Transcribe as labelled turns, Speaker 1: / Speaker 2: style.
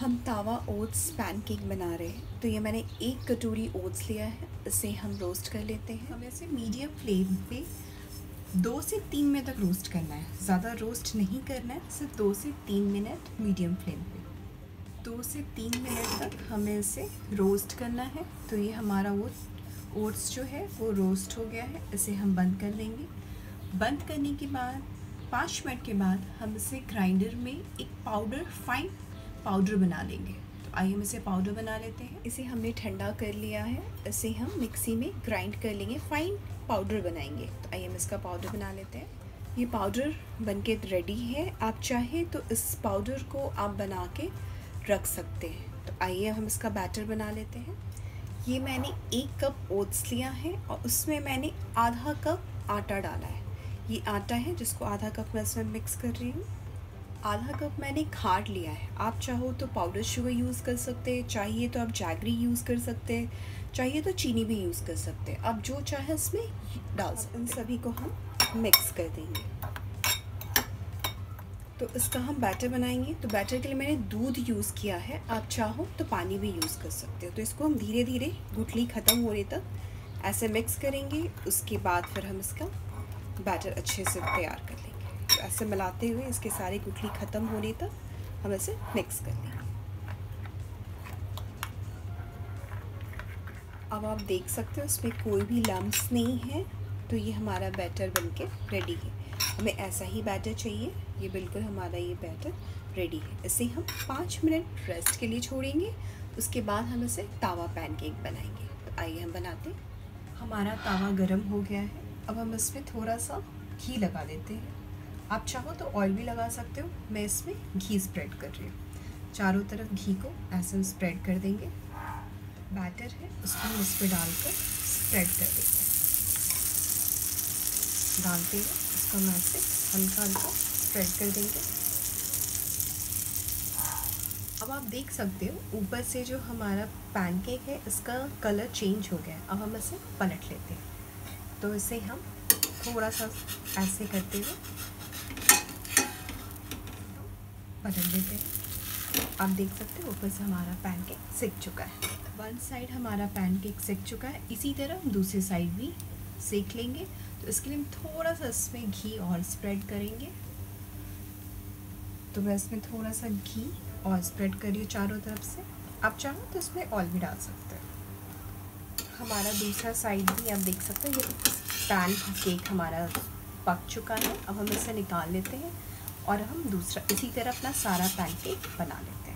Speaker 1: हम तावा oats pancake बना रहे हैं। तो ये मैंने 1 कटोरी ओट्स लिया है, इसे हम रोस्ट कर लेते हैं। हमें इसे मीडियम फ्लेम पे 2 से 3 मिनट तक रोस्ट करना है। ज़्यादा रोस्ट नहीं करना है, सिर्फ 2 से 3 मिनट मीडियम फ्लेम पे। 2 से 3 मिनट तक हमें इसे रोस्ट करना है। तो ये हमारा वो ओट्स जो है वो रोस्ट हो गया है, इसे हम बंद कर देंगे। बंद करने के बाद 5 मिनट के बाद हम इसे ग्राइंडर में एक फाइन पाउडर बना लेंगे। तो आइए हम इसे पाउडर बना लेते हैं। इसे हमने ठंडा कर लिया है, इसे हम मिक्सी में ग्राइंड कर लेंगे, फाइन पाउडर बनाएंगे। तो आइए हम इसका पाउडर बना लेते हैं। ये पाउडर बनके रेडी है। आप चाहें तो इस पाउडर को आप बना के रख सकते हैं। तो आइए हम इसका बैटर बना लेते हैं। ये मैंने 1 कप ओट्स लिया है और उसमें मैंने आधा कप आटा डाला है। ये आटा है जिसको आधा कप मैं इसमें मिक्स कर रही हूँ। आधा कप मैंने खांड लिया है। आप चाहो तो पाउडर शुगर यूज़ कर सकते हैं, चाहिए तो आप जैगरी यूज़ कर सकते हैं, चाहिए तो चीनी भी यूज़ कर सकते हैं। आप जो चाहे इसमें डाल सकते हैं। इन सभी को हम मिक्स कर देंगे। तो इसका हम बैटर बनाएंगे। तो बैटर के लिए मैंने दूध यूज़ किया है, आप चाहो तो पानी भी यूज़ कर सकते हो। तो इसको हम धीरे धीरे गुठली ख़त्म होने तक ऐसे मिक्स करेंगे। उसके बाद फिर हम इसका बैटर अच्छे से तैयार कर लेंगे। तो ऐसे मिलाते हुए इसके सारी गुठली ख़त्म होने तक हम इसे मिक्स कर लेंगे। अब आप देख सकते हो इसमें कोई भी लम्स नहीं है। तो ये हमारा बैटर बनके रेडी है। हमें ऐसा ही बैटर चाहिए। ये बिल्कुल हमारा ये बैटर रेडी है। इसे हम 5 मिनट रेस्ट के लिए छोड़ेंगे। उसके बाद हम इसे तावा पैनकेक बनाएंगे। तो आइए हम बनाते हैं। हमारा तावा गरम हो गया है। अब हम इसमें थोड़ा सा घी लगा देते हैं। आप चाहो तो ऑयल भी लगा सकते हो, मैं इसमें घी स्प्रेड कर रही हूँ। चारों तरफ घी को ऐसे स्प्रेड कर देंगे। बैटर है उसको हम इस पर डालकर स्प्रेड कर देंगे। डालते हुए इसको हम ऐसे हल्का हल्का स्प्रेड कर देंगे। अब आप देख सकते हो ऊपर से जो हमारा पैनकेक है इसका कलर चेंज हो गया है। अब हम इसे पलट लेते हैं। तो इसे हम थोड़ा सा ऐसे करते हुए पलट देते हैं। आप देख सकते हो ऊपर से हमारा पैनकेक सिक चुका है। वन साइड हमारा पैनकेक सिक चुका है, इसी तरह दूसरी साइड भी सेक लेंगे। तो इसके लिए हम थोड़ा सा इसमें घी और स्प्रेड करेंगे। तो मैं इसमें थोड़ा सा घी और स्प्रेड कर रही हूँ चारों तरफ से। आप चाहो तो इसमें ऑयल भी डाल सकते हैं। हमारा दूसरा साइड भी आप देख सकते हो, ये पैन केक हमारा पक चुका है। अब हम इसे निकाल लेते हैं और हम दूसरा इसी तरह अपना सारा पैनकेक बना लेते हैं।